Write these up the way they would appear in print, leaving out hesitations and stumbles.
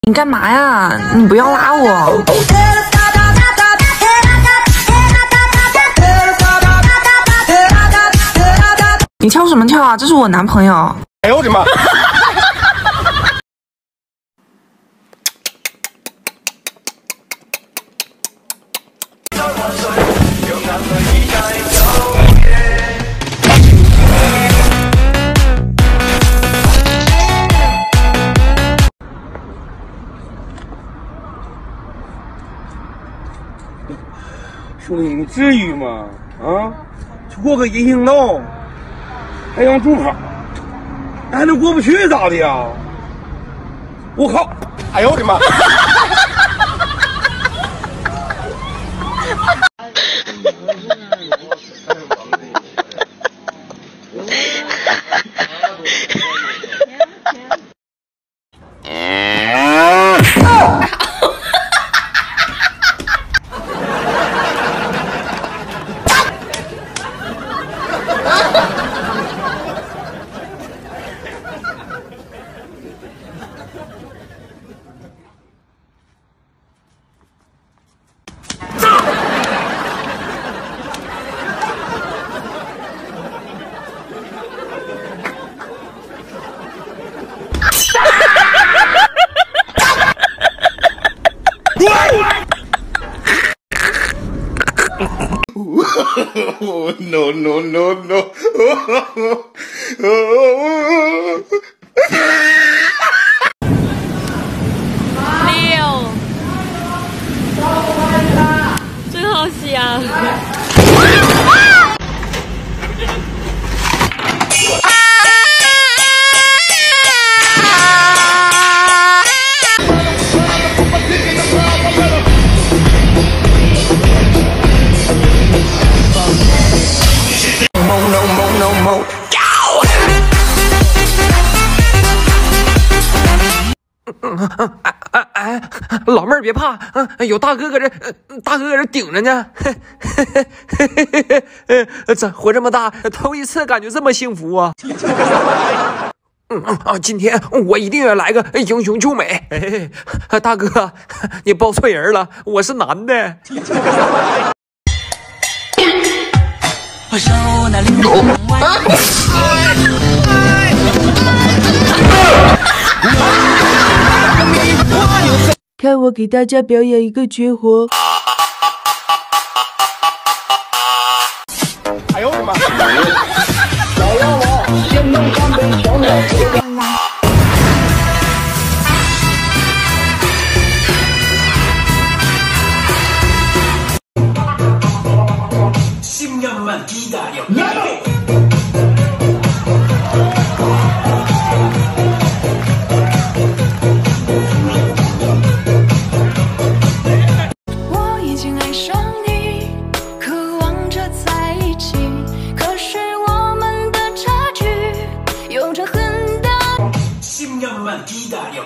你干嘛呀？你不要拉我！你跳什么跳啊？这是我男朋友。 哎呦我的妈！兄弟，你至于吗？啊，去过个人行道，还让助跑，还能过不去咋的呀？我靠！哎呦我的妈！Oh, no, no, no, no. 六，真好香。 老妹儿别怕，有大哥搁这，大哥搁这顶着呢。这活这么大，头一次感觉这么幸福啊！今天我一定要来个英雄救美。大哥，你抱错人了，我是男的。 我手那里看我给大家表演一个绝活！ 哎呦我的妈！小妖王，先能干杯，小鸟。 신념만 기다려. 신념만 기다려.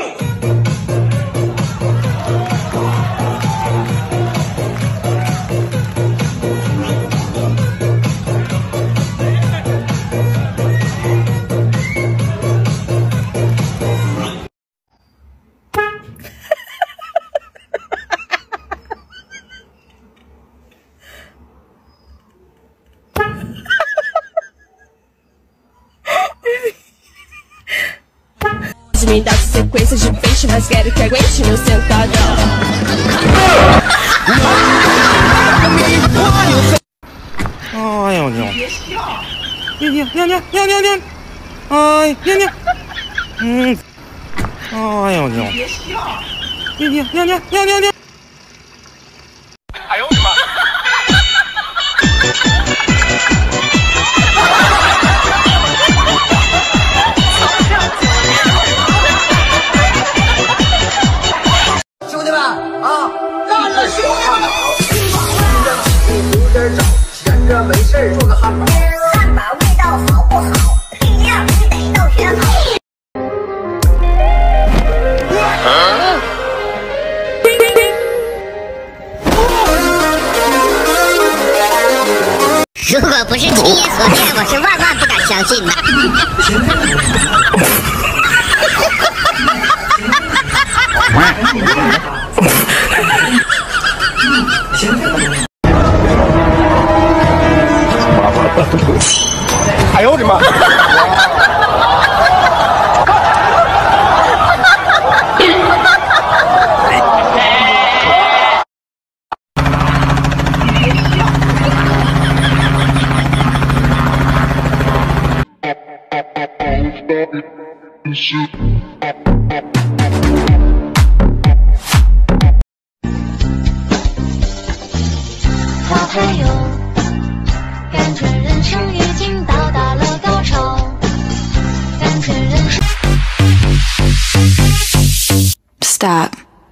Me dá sequência de peixe, mas quero que aguente no sentadão. Ai, ô, nhô. Nhô, nhô, nhô, nhô, nhô, nhô. Ai, nhô, nhô. Ai, ô, nhô. Nhô, nhô, nhô, nhô, nhô, nhô, nhô. 哎呦我的妈！ 没事做个汉堡，汉堡味道好不好？一样，你得倒选好。 如果不是亲眼所见，我是万万不敢相信的。 他还有感觉人生已经到达了高潮，感觉人生。 Stop。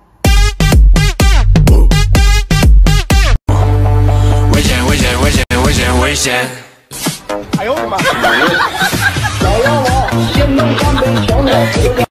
危险！危险！危险！危险！危险！ 哎呦我的妈！小妖王，先能翻倍强了。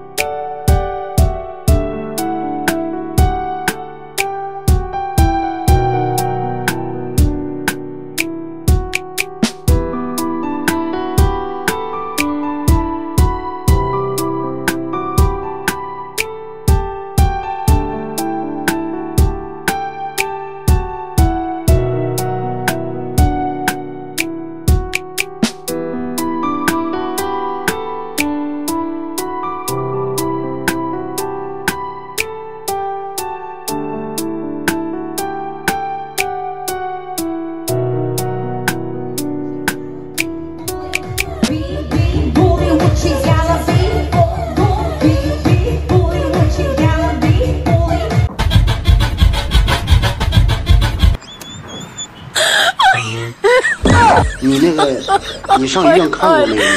你那个，你上医院看过没有？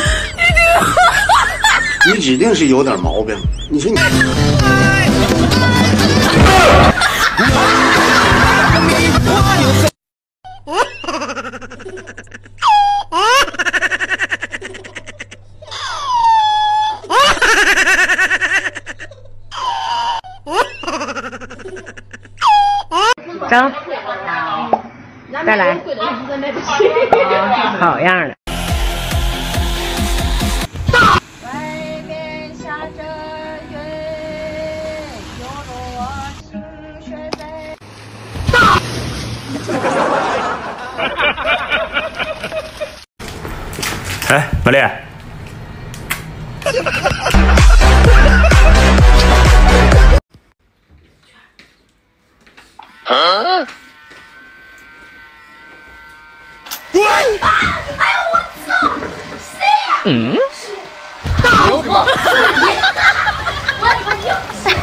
你指定是有点毛病。你说你。 走，再来，好样的。 外面下着雨，犹如我心血在。 哎，玛丽。 啊！哎呦我操！谁呀？ 嗯。 大我！我